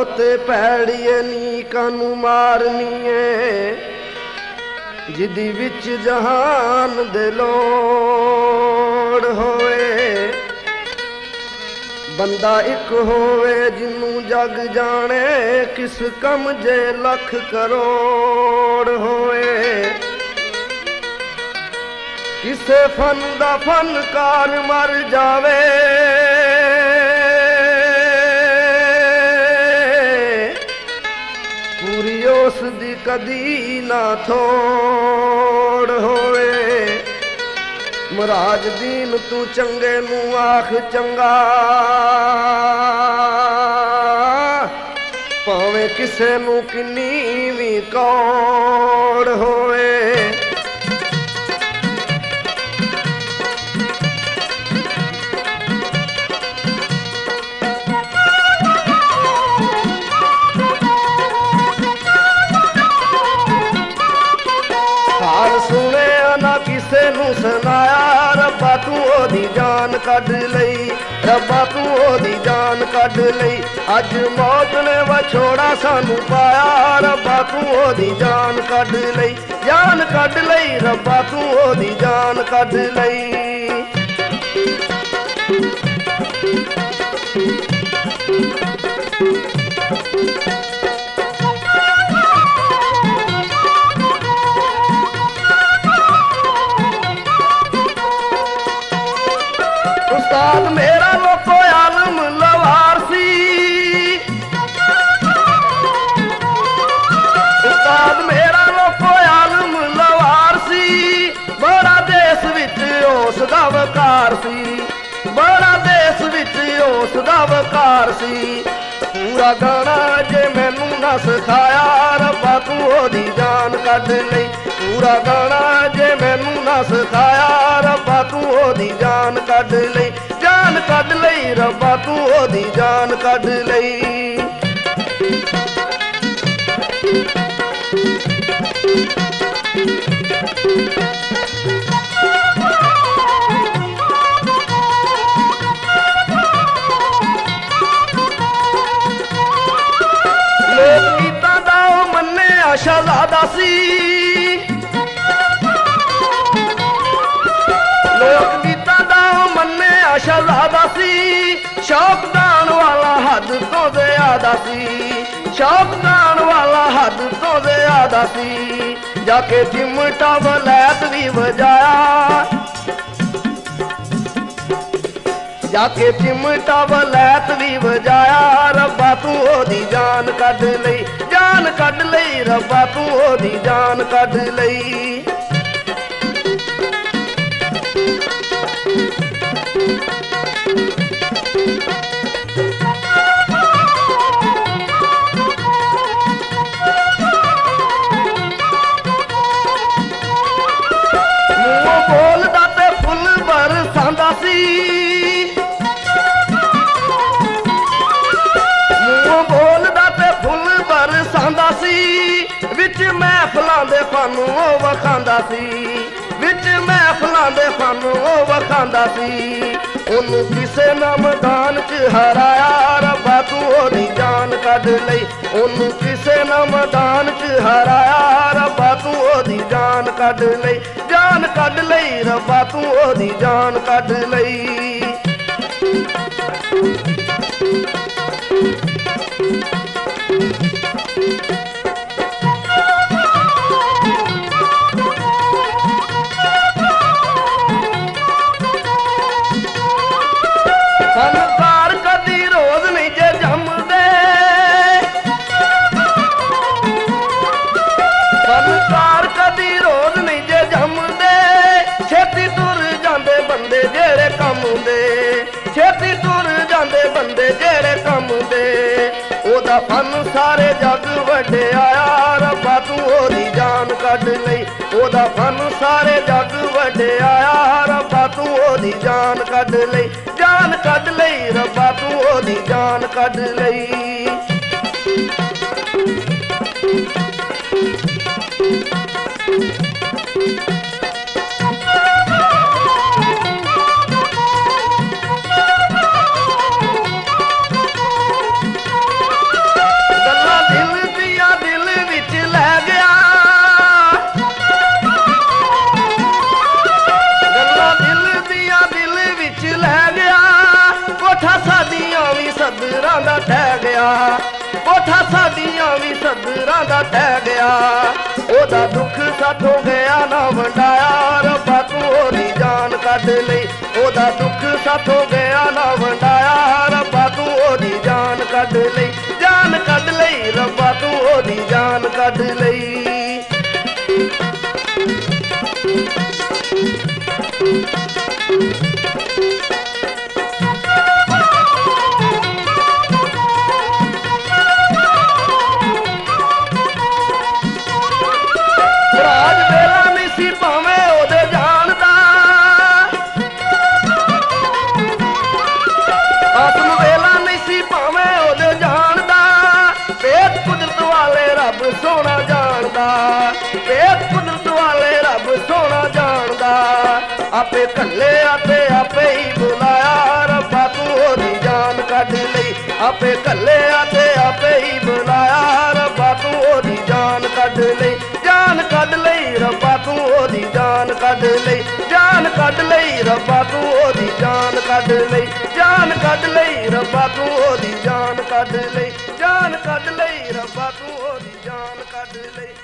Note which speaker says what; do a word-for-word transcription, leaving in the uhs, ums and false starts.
Speaker 1: बहुते पैड़िए नी कानू मारनीए जिदी विच जहान दे लोड़ होए बंदा एक होवे जिन्नू जग जाने किस कम जे लख करोड़ होए किसे फन दा फनकार मर जावे पूरी उस दी कदी ना थोड़ होए महाराज दीन तू चंगे नू आख चंगा भावें किसे नू किन्नी भी कौड़ होए किसे नू सुनाया रब्बा तू ओदी जान कढ लई रब्बा तू ओदी जान कढ लई अज मौत ने वछोड़ा सानू पाया रब्बा तू ओदी जान कढ लई जान कढ लई रब्बा तू ओदी जान कढ लई उस्ताद मेरा लोको आलम लवार सी उस्ताद मेरा लोको आलम लवार सी बड़ा देश विच उस दा वकार सी बड़ा देश विच उस दा वकार सी पूरा गाना जे मैनू ना सिखाया रब्बा तू ओदी जान कढ लई पूरा गाना जे मैनू ना सिखाया रब्बा तू ओदी जान कढ लई जान कढ लई रब्बा तू ओदी जान कढ लई लोक गीतां दा ओ मन्निया शहजादा सी लोक गीतां दा ओ मन्निया शहजादा सी शौकदान वाला हद तो ज़्यादा सी शौकदान वाला हद तो ज़्यादा सी जाके चिमटा वलैत भी बजाया जाके चिमटा वलैत भी बजाया रब्बा तू ओदी जान कढ लई जान कढ लई रब्बा तू ओदी जान कढ लई मूंहों बोलदा ते फुल बरसांदा सी मूंहों बोलदा ते फुल बरसांदा सी विच महफिलां दे फन ओ वखांदा सी विच महफिलां दे फन ओ वखांदा सी ओनू किसे ना मैदान च हराया रब्बा तू ओदी जान कढ लई ओनू किसे ना मैदान च हराया रब्बा तू ओदी जान कढ लई जान कढ लई रब्बा तू ओदी जान कढ लई फनकार कदी रोज नहीं जे जमदे फनकार कदी रोज नहीं जे जमदे छेती तुर जांदे बंदे जेड़े कम दे छेती तुर जांदे बंदे जेड़े कम दे ओदा फन सारे जग वड्डे आया रब्बा तू ओदी जान कढ लई ओदा फन सारे जग वड्डे आया रब्बा तू ओदी जान कढ लई जान कढ लई रब्बा तू ओदी जान कढ लई नजरां दा टह गया। ओदा दुख साथों गया ना वंडाया, रब्बा तू ओदी जान कढ लई। ओदा दुख साथों गया ना वंडाया, रब्बा तू ओदी जान कढ लई। जान कढ लई रब्बा तू ओदी जान कढ लई। राज वेला नहीं सी भावें ओदे जान दा, आसम वेला नहीं सी भावें ओदे जान दा। पेट कुदरत वाले रब सोना जानदा, पेट कुदरत वाले रब सोना जानदा। आपे कल्ले आते आपे ही बुलाया, रब्बा तू ओदी जान कढ लई। आपे कल्ले आते आपे ही बुलाया, रब्बा तू ओदी जान कढ लई। जान कढ लई रब्बा तू ओदी जान कढ लई। जान कढ लई रब्बा तू ओदी जान कढ लई। जान कढ लई रब्बा तू ओदी जान कढ लई। जान कढ लई रब्बा तू ओदी जान कढ लई।